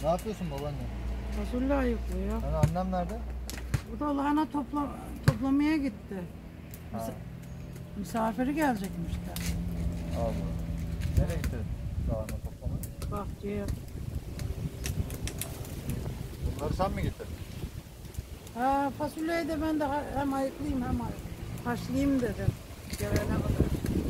Ne yapıyorsun babaanne? Fasulye ayıklıyor. Hani annem nerede? Bu da lahana toplamaya gitti. Ha. Misafiri gelecekmiş de. Allah. Nereye gitti lahana toplamaya? Bahçeye. Bunları sen mi getirdin? Ha, fasulyeyi de ben de hem ayıklayayım hem haşlayayım dedim. Gelene kadar.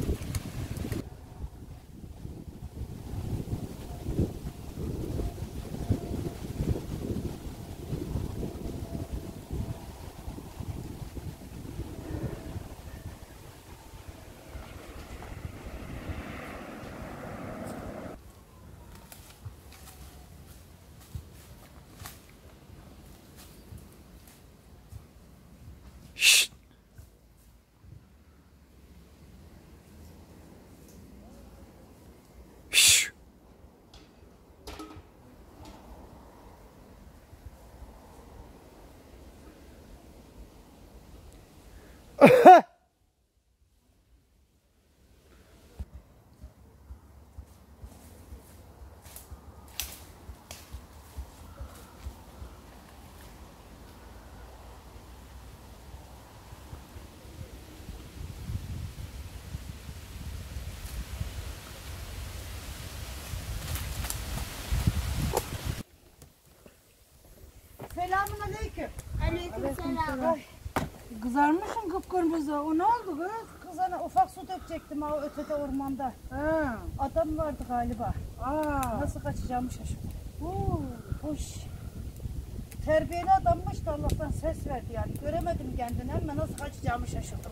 Selamünaleyküm. Aleykümselam. Kızarmışsın kıpkırmızı. O ne oldu kız? Kızana ufak su dökecektim ha ötede ormanda. Ha. Adam vardı galiba. Aa. Nasıl kaçacağımı şaşırdım. Hoş. Terbiyeli adammış da Allah'tan ses verdi yani. Göremedim kendini ama nasıl kaçacağımı şaşırdım.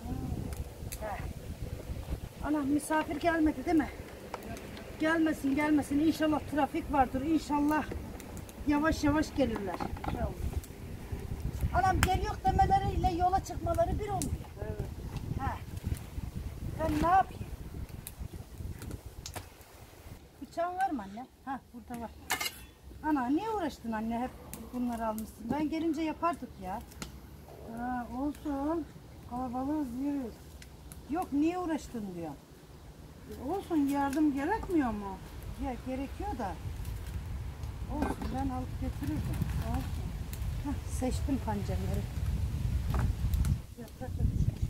Ana misafir gelmedi değil mi? Gelmesin. İnşallah trafik vardır. İnşallah yavaş yavaş gelirler. Anam geliyor demeleriyle yola çıkmaları bir olmuyor. Evet. Ben ne yapayım? Bıçağın var mı anne? Ha burada var. Ana niye uğraştın anne hep bunları almışsın? Ben gelince yapardık ya. Ha, olsun. Kalabalığız yürüyoruz. Yok niye uğraştın diyor. Olsun, yardım gerekmiyor mu? Ya gerekiyor da. Olsun ben alıp götürürdüm. Olsun. Seçtim pancarları. Yaprak da düşmüş.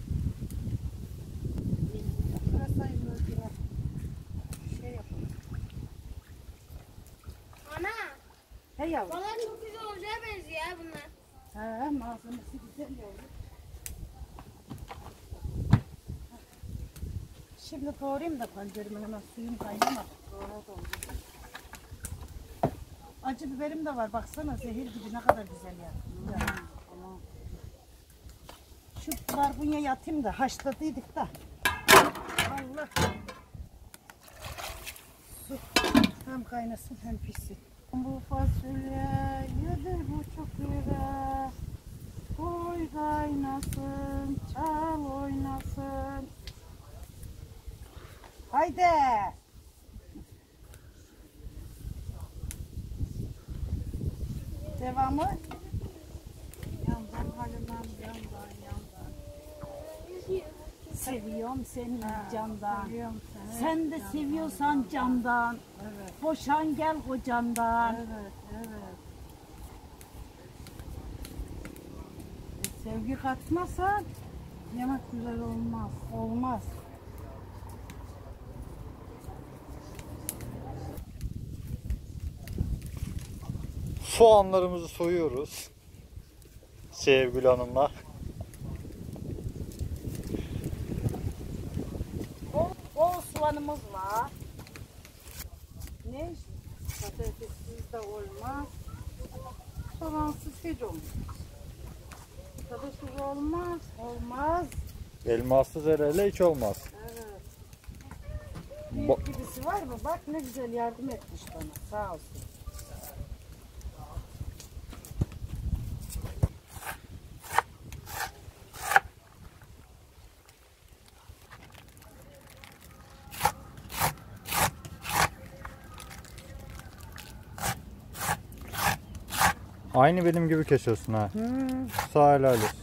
Biraz sayılır biraz. Şey yapalım. Ana, He yavrum. bana çok güzel olacağı benziyor ya bunlar. Ha malzemesi güzel yavrum. Şimdi doğrayayım da pancarımı hemen suyum kaynamadı. Acı biberim de var baksana zehir gibi ne kadar güzel ya. Tamam. Şu barbunya atayım da haşladıydık da. Allah. Su hem kaynasın hem pişsin. Bu fasulye 7,5 lira. Koy kaynasın, çal oynasın. Haydi. Devamı. Yandan halimem, yandan. Seviyorum seni candan. Seviyorum seni. Sen de seviyorsan candan. Evet. Boşan gel kocandan. Evet. Sevgi katmazsan yemek güzel olmaz. Olmaz. Soğanlarımızı soyuyoruz. Sevgili hanımla. Bol soğanımız var. Ne? Patatessiz de olmaz. Soğansız hiç olmaz. Tadırsız olmaz. Olmaz. Elmassız ereğle hiç olmaz. Evet. Büyük birisi var mı? Bak ne güzel yardım etmiş bana. Sağ olsun. Aynı benim gibi kesiyorsun ha. Sağ helal olsun.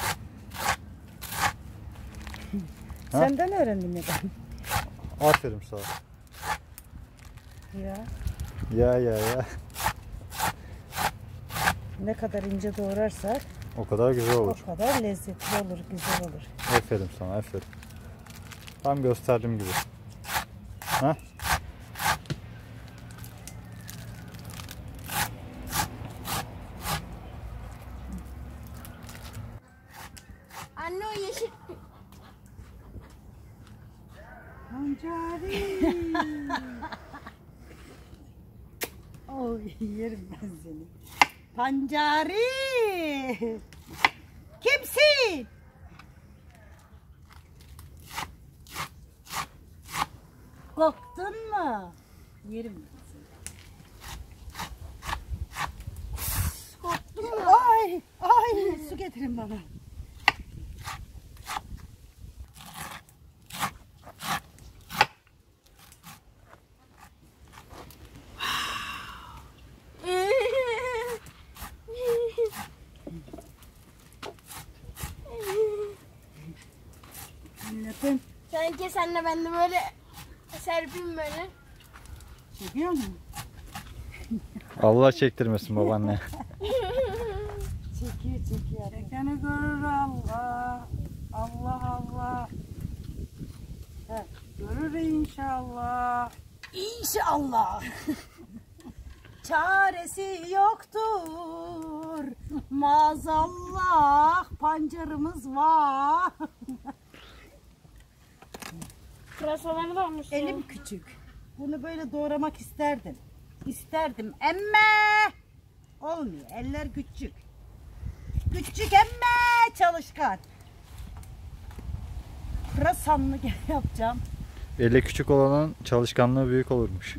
Senden öğrendim ya ben. Aferin sağ ol. Ya. Ya. Ne kadar ince doğrarsak O kadar güzel olur. o kadar lezzetli olur, güzel olur. Aferin sana, aferin. Tam gösterdiğim gibi. Heh. Anne o yeşil. Pancari. Oy yerim ben seni. Pancari. Kimsin? Korktun mu? Yerim ben seni. Korktun mu? Ay, ay su getirin bana. Milletin Sen kes anne, ben de böyle serpeyim böyle. çekiyor mu? Allah çektirmesin babaanne. Çekiyor. Çekeni görür Allah. Allah Allah. He. Görür inşallah. İnşallah. Çaresi yoktur. Maazallah pancarımız var. Pırasaları da olmuş. Elim küçük. Bunu böyle doğramak isterdim. İsterdim emme. Olmuyor. Eller küçük. Küçük emme çalışkan. Pırasanlı yapacağım. Eli küçük olanın çalışkanlığı büyük olurmuş.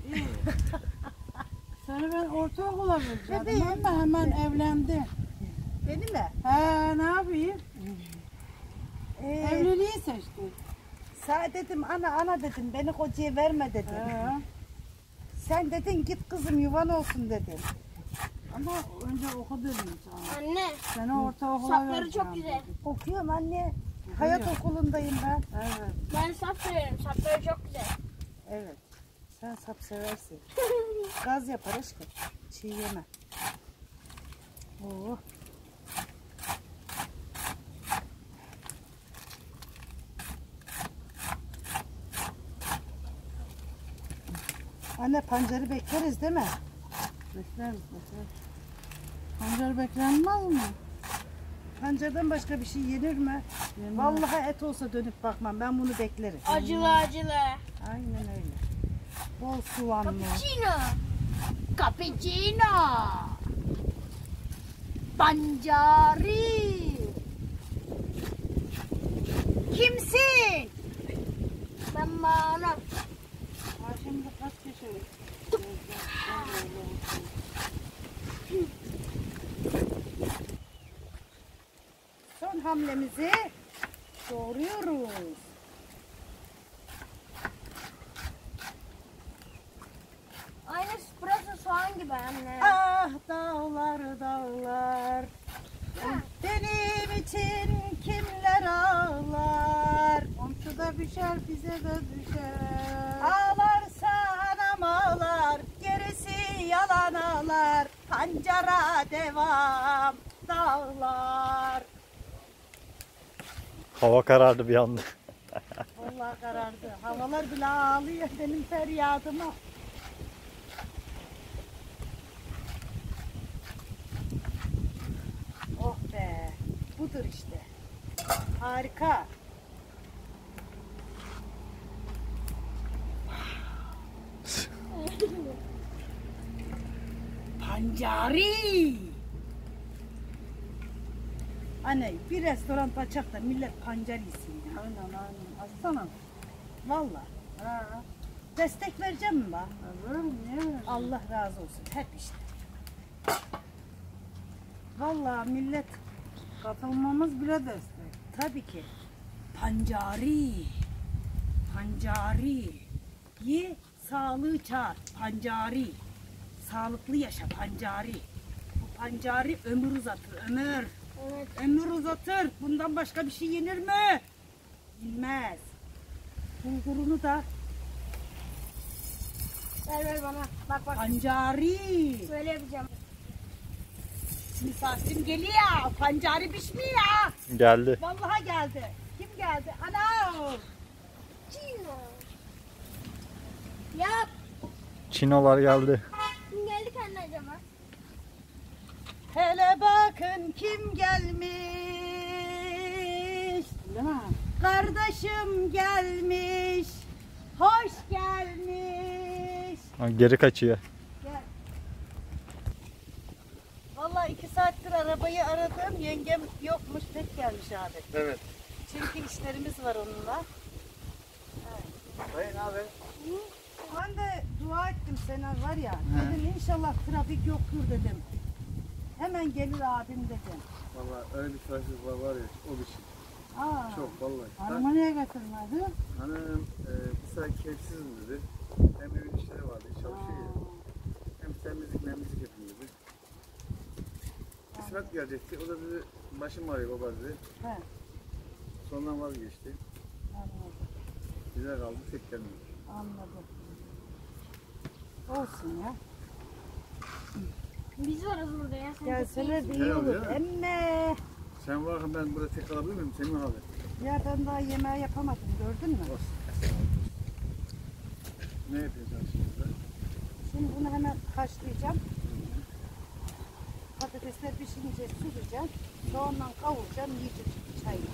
Seni ben ortaokula Bebeğim. vereceğim ama hemen evlendi. Beni mi? He ne yapayım? Ee, Evliliği seçti. Sana dedim ana dedim beni kocaya verme dedim. He. Sen dedin git kızım yuvan olsun dedin. Ama önce oku dedim sana. Anne, Seni ortaokula sapları vereceğim. çok güzel. Okuyorum anne. Hayat okulundayım ben. Evet. Ben sap severim. Sapları çok güzel. Evet. Sen sap seversin. Gaz yapar aşkım. Çiğ yeme. Oo. Anne pancarı bekleriz değil mi? Bekleriz. Pancar beklenmez mi? Pancardan başka bir şey yenir mi? Yenmez. Vallahi et olsa dönüp bakmam. Ben bunu beklerim. Acılı acılı. Aynen öyle. Bol soğanlı. Cappuccino. Cappuccino. Pancari. Kimsin? Ben bana. Ha şimdi kaç kişi? Son hamlemizi doğruyoruz. Aynı pırasa soğan gibi anne. Ah dağlar dağlar. Benim için kimler ağlar? Komşu da düşer bize de düşer. Ağlarsa anam ağlar, gerisi yalan ağlar. Pancara devam dağlar. Hava karardı bir anda. Vallahi karardı. Havalar bile ağlıyor benim feryadıma. Oh be. Budur işte. Harika. Pancari. Anne bir restoran açak da millet pancar yesin ya. Aynen. Açsana. Vallahi. Ha. Destek vereceğim mi bak? Böyle mi? Niye böyle? Allah razı olsun. Hep işte. Vallahi millet Katılmamız bile destek. tabii ki. Pancari. Pancari. Ye sağlığı çağır. Pancari. Sağlıklı yaşa pancari. Bu pancari ömür uzatır. Ömür. Evet. Ömür uzatır. Bundan başka bir şey yenir mi? Yenmez. Bulgurunu da Ver bana. Bak. pancari. Böyle yapacağım. Misafirim geliyor. Pancari pişmiyor. Geldi. Vallahi geldi. Kim geldi? Ana! Çino. Ya Çinolar geldi. kim geldik anne acaba? Hele bakın kim gelmiş. Değil mi? Kardeşim gelmiş. Hoş gelmiş. Ha, geri kaçıyor. Gel. Vallahi 2 saattir arabayı aradım. Yengem yokmuş. Tek gelmiş abi. Evet. Çünkü işlerimiz var onunla. Hayır abi. Ben de dua ettim sana var ya. Dedim inşallah trafik yoktur dedim. Hemen gelir abim dedim. Valla öyle bir trafik var ya o biçim. Aa, Çok vallahi. Hanımı niye getirmedi? Hanım bir saat keyifsizim dedi. Hem evin işleri vardı, çalışıyor ya. Hem temizlik yapayım dedi. İsmet gelecekti. O da dedi başım ağrıyor baba dedi. He. Sonradan vazgeçti. Anladım. Bize kaldı tek gelmedi. Anladım. Olsun ya. Biz varız burada ya. Sen gelseler de iyi Gel olur. ya. Emme. Sen varken ben burada tek kalabilir miyim? Senin abi. Ya ben daha yemeği yapamadım gördün mü? Ne yapıyorsun sen şimdi burada? Şimdi bunu hemen haşlayacağım. Patatesler pişince süreceğim. Soğanla kavuracağım. Yiyeceğim çayı.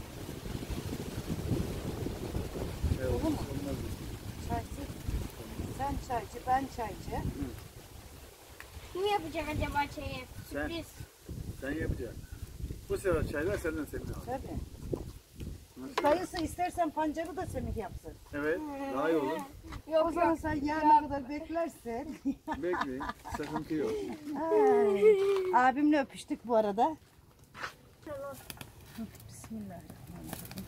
Evet, Olur mu? olmaz. Çaycı. Sen çaycı, ben çaycı. kim yapacak acaba çayı? Sen. Sürpriz. Sen yapacaksın. Bu sefer çaylar senden Semih abi. Tabii. Nasıl? Dayısı istersen pancarı da Semih yapsın. Evet, daha iyi olur. O zaman sen yarına kadar beklersin. Bekleyin, sıkıntı yok. Ay. Abimle öpüştük bu arada. Tamam. Bismillahirrahmanirrahim.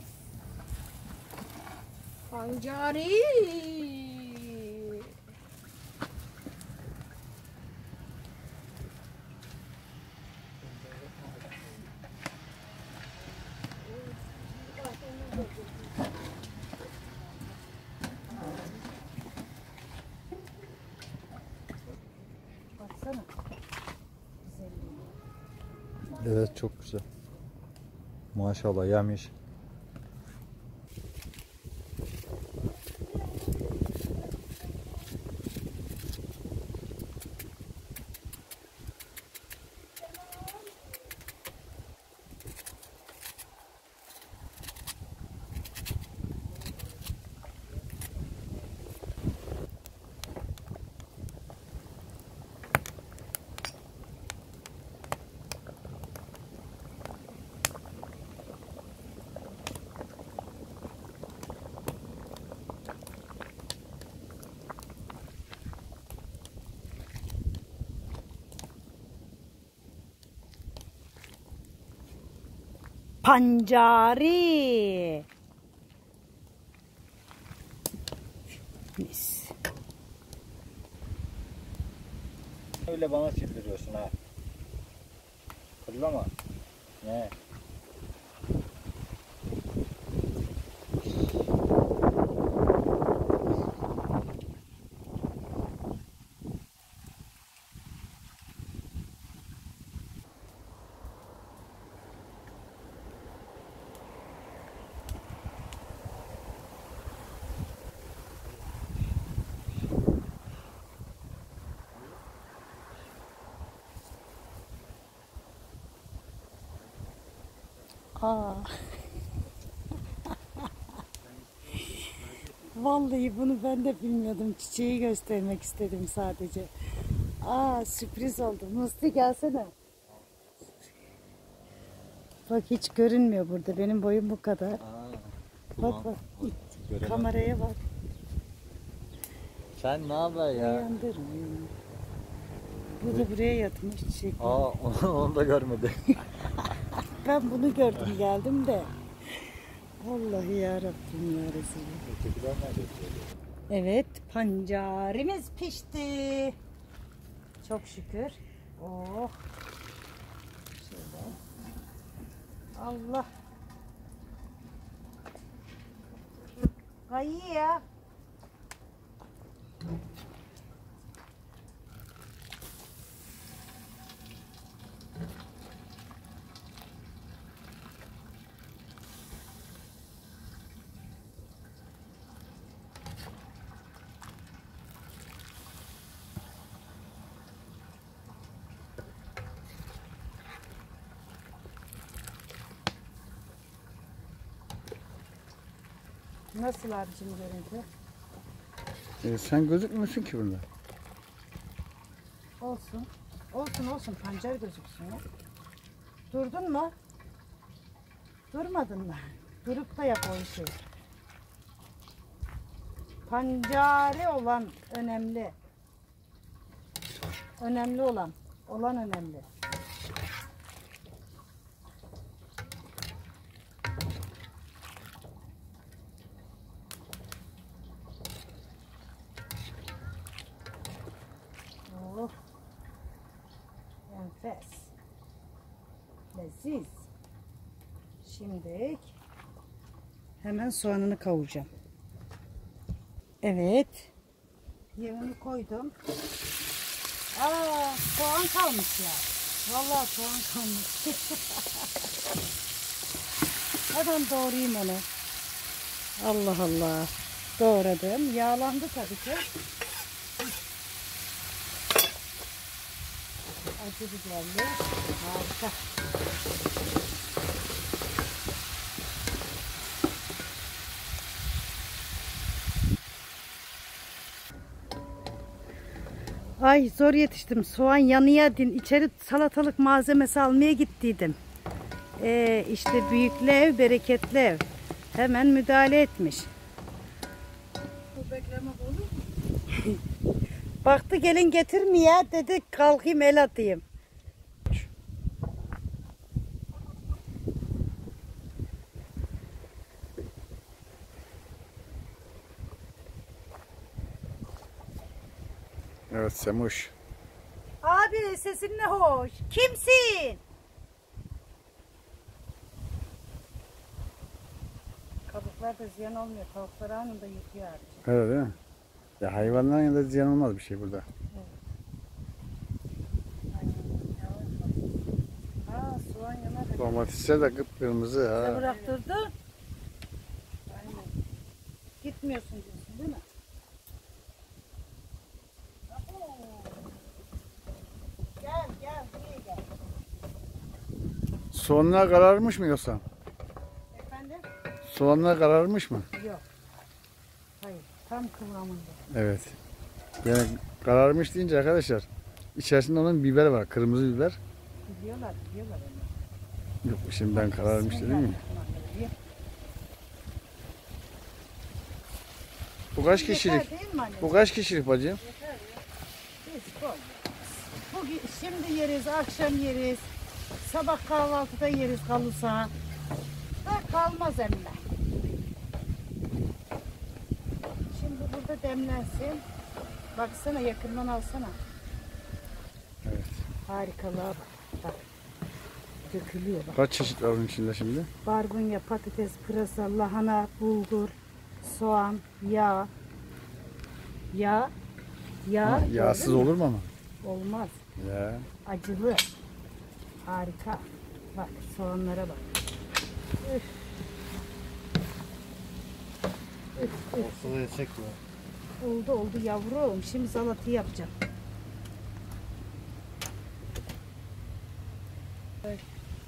Pancari. Baksana. Evet çok güzel. Maşallah yemiş. Pancari. Mis. Öyle bana sildiriyorsun ha. Fırlama. Ne? Aa. Vallahi bunu ben de bilmiyordum. Çiçeği göstermek istedim sadece. Aa, sürpriz oldu. Musti gelsene. Bak hiç görünmüyor burada. Benim boyum bu kadar. Bak bak. Kameraya bak. Sen ne haber ya? Uyandır. Bu da buraya yatmış çiçek. Aa onu da görmedi. Ben bunu gördüm geldim de. Vallahi ya Rabbim ya Resulüm. Ötekiler nerede? Evet, pancarimiz pişti. Çok şükür. Oh. Şöyle. Allah. Kayıyor ya. Nasıl abicim görüntü? Sen gözükmüyorsun ki bunda. Olsun. Olsun pancar gözüksün ya. Durdun mu? Durmadın mı? Durup da yap o işi. Pancari olan önemli. Önemli olan. Olan önemli. Oh. Enfes. Leziz. Şimdi hemen soğanını kavuracağım. Evet. Yağını koydum. Soğan kalmış ya. Vallahi soğan kalmış. Hemen doğrayayım onu. Allah Allah. Doğradım. Yağlandı tabii ki. Acı biberli. Harika. Ay zor yetiştim. Soğan yanıya din. İçeri salatalık malzemesi almaya gittiydim. İşte büyüklü ev, bereketli ev. Hemen müdahale etmiş. Bu bekleme olur mu? Baktı gelin getirmeye dedi kalkayım el atayım. Evet Semuş. Abi sesin ne hoş. Kimsin? Kabuklar da ziyan olmuyor. Tavuklar anında yıkıyor abi. Öyle değil mi? Ya hayvanların yanında ziyan olmaz bir şey burada. Soğan yanar. Domatesler de kıpkırmızı Ne ha. bıraktırdı? Aynen. Gitmiyorsun diyorsun değil mi? Gel buraya gel. Soğanlar kararmış mı yoksa? Efendim? Soğanlar kararmış mı? Yok. Hayır tam kıvamında. Evet. Yani kararmış deyince arkadaşlar içerisinde onun biber var. Kırmızı biber. Biliyorlar onu. Yok şimdi ben kararmış dedim ya. Bismillahirrahmanirrahim. Bu kaç Yeter kişilik? değil mi anne? Bu kaç kişilik bacım? Biz koy. Bugün şimdi yeriz, akşam yeriz. Sabah kahvaltıda yeriz kalırsa. Da kalmaz emme. Şimdi burada demlensin. Baksana yakından alsana. Evet. Harikalığa bak. Bak. Dökülüyor bak. Kaç çeşit var onun içinde şimdi? Barbunya, patates, pırasa, lahana, bulgur, soğan, yağ. Yağ. Ha, yağsız gördün mü? olur mu ama? Olmaz. Ya. Acılı. Harika. Bak soğanlara bak. Üf. Üf, üf. Ortada yesek mi? Oldu yavrum. Şimdi salatayı yapacağım. Evet.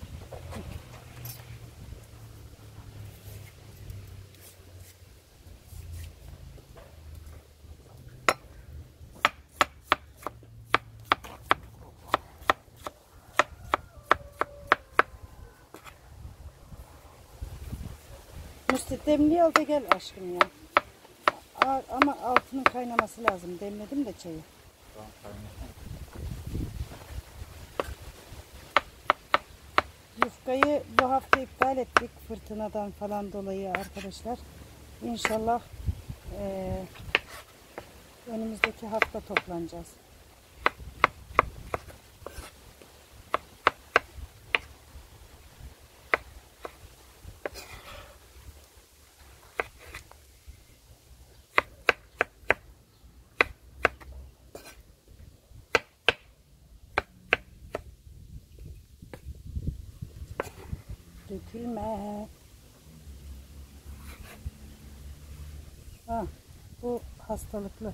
Musti demliği al da gel aşkım ya. Ama altının kaynaması lazım. Demledim de çayı. Yufkayı bu hafta iptal ettik. Fırtınadan falan dolayı arkadaşlar. İnşallah önümüzdeki hafta toplanacağız. Dökülme. Ha, bu hastalıklı.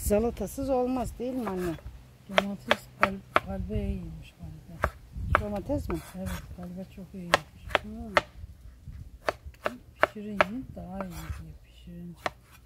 Salatasız olmaz değil mi anne? Domates kalbe iyiymiş kalbe. Domates mi? Evet kalbe çok iyiymiş. Pişirince daha iyi diyor pişirince.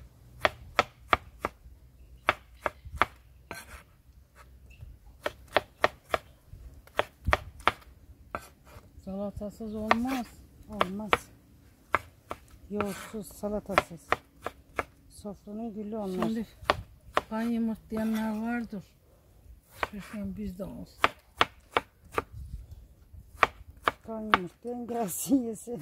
Salatasız olmaz. Olmaz. Yoğurtsuz, salatasız. Sofranın gülü onlar. Şimdi kan yumurtlayanlar vardır. Şişen bizde olsun. Kan yumurtlayan gelsin yesin.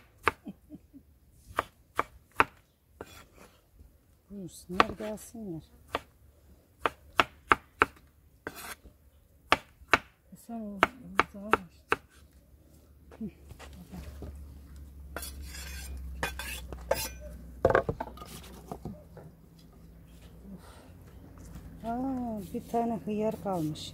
Buyursunlar gelsinler. Sen o daha var. Bir tane hıyar kalmış.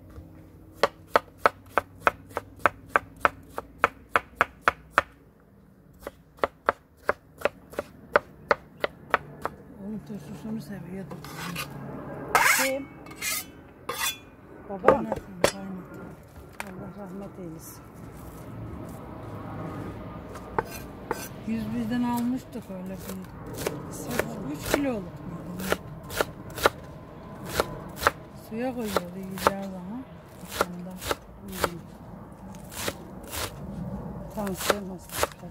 Onun turşusunu seviyordu. Kim? Babam. Kaynatın, kaynatın. Allah rahmet eylesin. Biz bizden almıştık öyle bir 3 kiloluk muydu? Suya koyuyordu yiyeceği zaman. Akşamda. Tansiyon hastalıkları.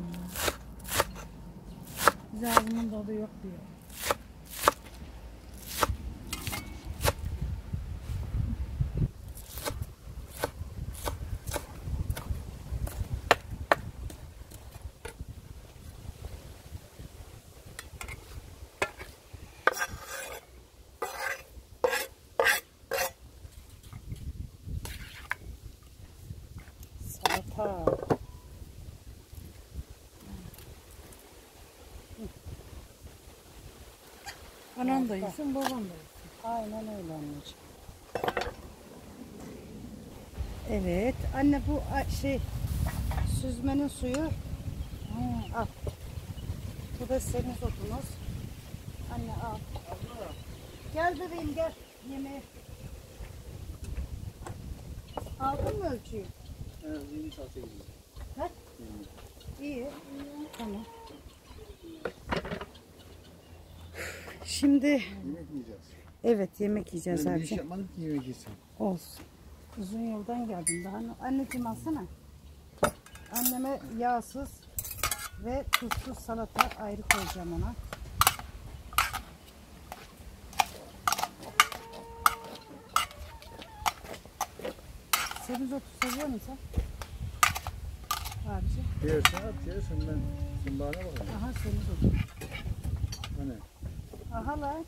Bize ağzımın tadı yok diyor. Salata. Anan da yesin, baban da yesin. Aynen öyle anneciğim. Evet. Anne bu süzmenin suyu. Al. Bu da senin otunuz. Anne al. Gel bebeğim gel. Yemeğe. Aldın mı ölçüyü? Evet, 20 salça gibi. Ha? İyi. Tamam. Şimdi Yemek yiyeceğiz. evet yemek yiyeceğiz Ben bir iş abi. yapmadım ki yemek yesin. Olsun. Uzun yoldan geldim daha. Anneciğim alsana. Anneme yağsız ve tuzsuz salata ayrı koyacağım ona. Semizotu seviyor musun sen? Abiciğim. Yersen at yersen ben. Sen bana bakın. Aha semizotu. Hani? Aha lan.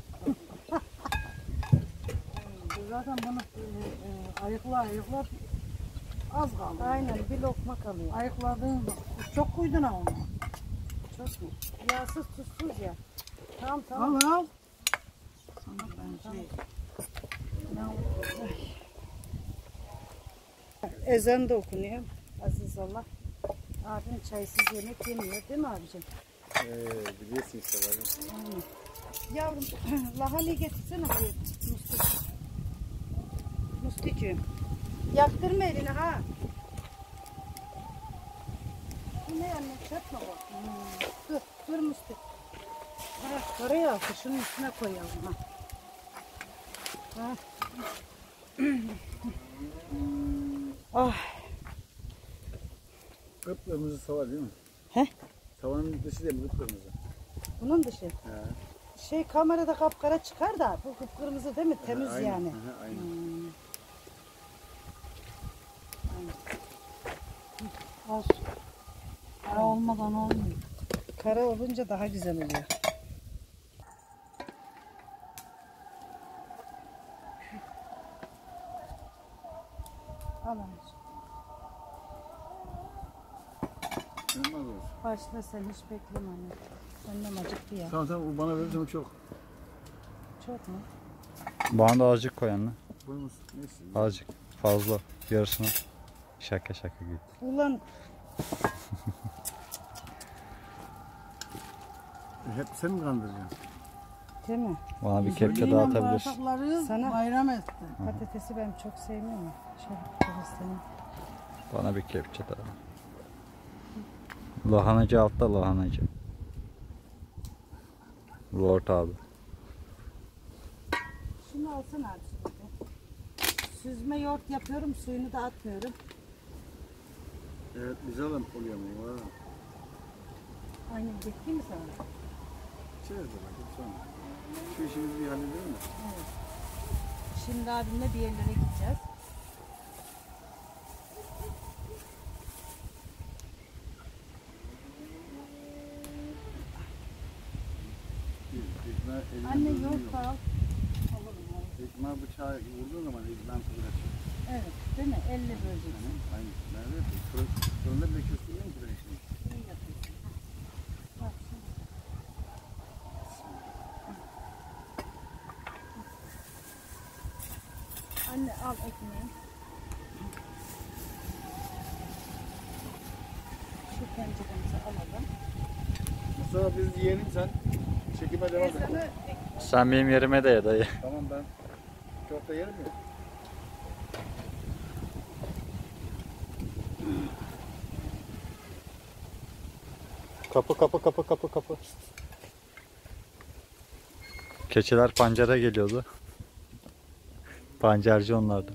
Zaten bunu ayıkla az kaldı. Aynen bir lokma kalıyor. Ayıkladığın çok koydun ha onu. Çok mu? Yağsız tuzsuz ya. Tamam tamam. Al. Ezan da okunuyor. Aziz Allah. Abim çaysız yemek yemiyor değil mi abicim? Biliyorsun işte bari. Aynen. Yavrum lahana getirsene buraya. Musti'cüğüm. Yaktırma elini ha. Bu ne anne? Çöp mü bu? Dur Musti. Ha, oraya al. Şunun üstüne koyalım. Ha. Ah. Kıpkırmızı tava değil mi? He? Tavanın dışı değil mi kıpkırmızı? Bunun dışı. He. Kamerada kapkara çıkar da bu kıpkırmızı değil mi? Temiz Aynen, yani. hı, aynen. Olsun. Ara olmadan olmuyor. Kara olunca daha güzel oluyor. Al anneciğim. Yanmaz olsun. Başla sen hiç bekleme anne. Annem acıktı ya. Tamam bana verirsen çok. Çok mu? Bana da azıcık koy anne. Koymaz. Neyse. Azıcık. Fazla. Yarısını. Şaka git. Ulan Hep sen mi kandıracaksın? Değil mi? Bana bir kepçe Yine dağıtabilirsin. bağırsakları Sana- bayram etti. Patatesi ben çok sevmiyorum. Şöyle patatesini. Bana bir kepçe daha. Lahanacı altta lahanacı. Lord abi. Şunu alsana abi şimdi. Süzme yoğurt yapıyorum, suyunu da atmıyorum. Evet güzel oluyor mu? Ha. Aynen, getireyim mi sana? İçeriz de bakayım sonra. Şu işimizi bir halledelim mi? Şimdi abimle bir yerlere gideceğiz. Ekmeği eline Anne gözünü yoğurt yok. da al. Ekmeği bıçağı vurduğun zaman ekmeğin tadı kaçıyor. Evet, değil mi? Elle böleceksin. Aynen. Nerede yapıyor? Fırında bile köstürüyor mu direkt şimdi? İyi yapıyorsun. Bak şimdi. Anne al ekmeği. Şu tenceremizi alalım. Mustafa biz yiyelim sen. Çekime devam et. Sana Sen benim yerime de ye dayı. Tamam ben köfte yerim ya. Kapı kapı kapı kapı kapı. Keçiler pancara geliyordu. Pancarcı onlardı.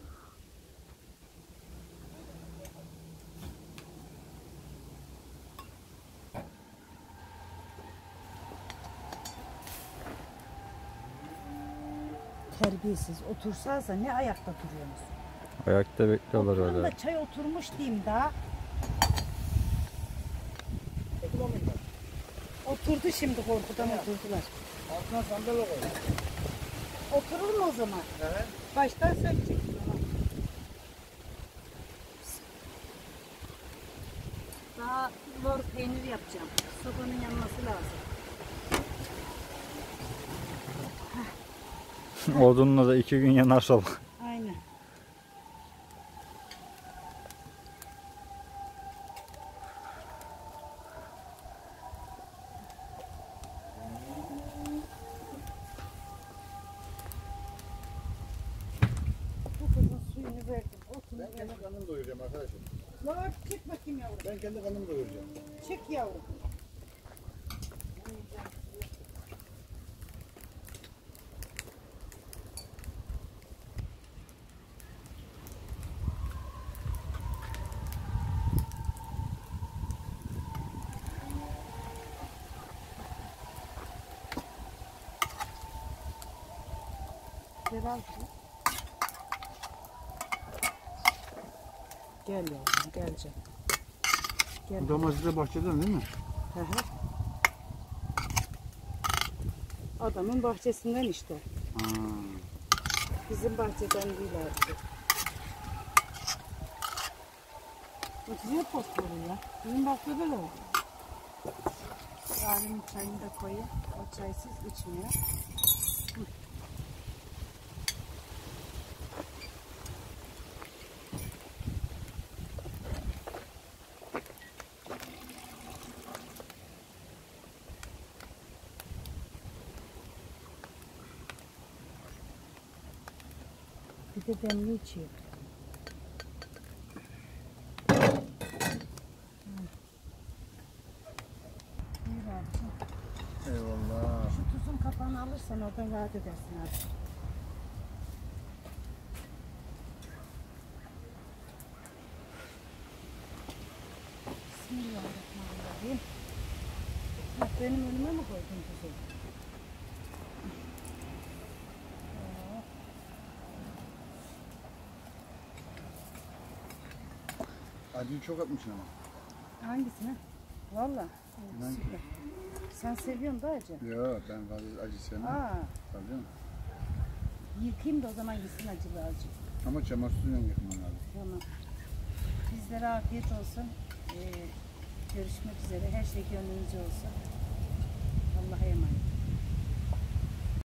terbiyesiz otursansa ne ayakta duruyorsunuz? Ayakta bekliyorlar Oturun öyle. da çay oturmuş diyeyim daha. Oturdu şimdi, korkudan oturdular. Altına sandalye koy. Oturur mu o zaman? Evet. Baştan sökeceksin ama. Daha lor peynir yapacağım. Sobanın yanması lazım. Odunla da 2 gün yanar soba. Aynen. Bu kızın suyunu verdim. Otunu Ben kendi karnımı doyuracağım arkadaşım. Lor çık bakayım yavrum. Ben kendi karnımı doyuracağım. Çık yavrum. Gel al şunu. Gel yavrum, gel canım. Gel. Bu domates de bahçeden değil mi? Hı hı. Adamın bahçesinden işte. Ha. Bizim bahçeden değil artık. Oturuyor postları ya. Bizim bahçede böyle oldu. Abimin çayını da koyayım. O çaysız içmiyor. Bir de demli içiyor. İyi abicim. Eyvallah. Şu tuzun kapağını alırsan oradan rahat edersin abi. Bismillahirrahmanirrahim. Bak benim önüme mi koydun tuzu? Acıyı çok atmışsın ama. Hangisini? Valla. Ben- Süper. Sen seviyorsun da acı. Yok ben fazla acı sevmem. Aa, Tabii canım. yıkayayım da o zaman gitsin acılı azıcık. Ama çamaşırla yakman lazım. Tamam. Bizlere afiyet olsun. Görüşmek üzere. Her şey gönlünüzce olsun. Allah'a emanet.